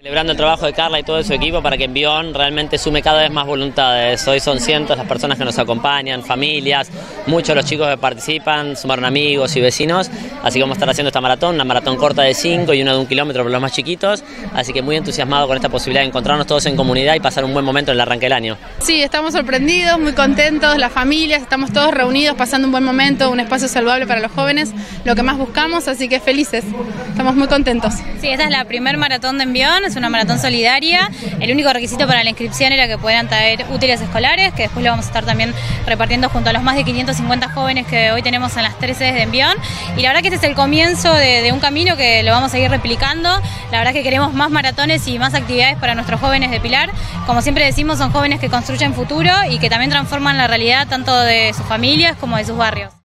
Celebrando el trabajo de Carla y todo su equipo para que Envión realmente sume cada vez más voluntades. Hoy son cientos las personas que nos acompañan, familias, muchos de los chicos que participan, sumaron amigos y vecinos, así que vamos a estar haciendo esta maratón, una maratón corta de 5 y una de 1 kilómetro para los más chiquitos, así que muy entusiasmado con esta posibilidad de encontrarnos todos en comunidad y pasar un buen momento en el arranque del año. Sí, estamos sorprendidos, muy contentos, las familias, estamos todos reunidos, pasando un buen momento, un espacio saludable para los jóvenes, lo que más buscamos, así que felices, estamos muy contentos. Sí, esta es la primer maratón de Envión, es una maratón solidaria. El único requisito para la inscripción era que pudieran traer útiles escolares, que después lo vamos a estar también repartiendo junto a los más de 550 jóvenes que hoy tenemos en las 3 sedes de Envión. Y la verdad que este es el comienzo de un camino que lo vamos a seguir replicando. La verdad que queremos más maratones y más actividades para nuestros jóvenes de Pilar. Como siempre decimos, son jóvenes que construyen futuro y que también transforman la realidad tanto de sus familias como de sus barrios.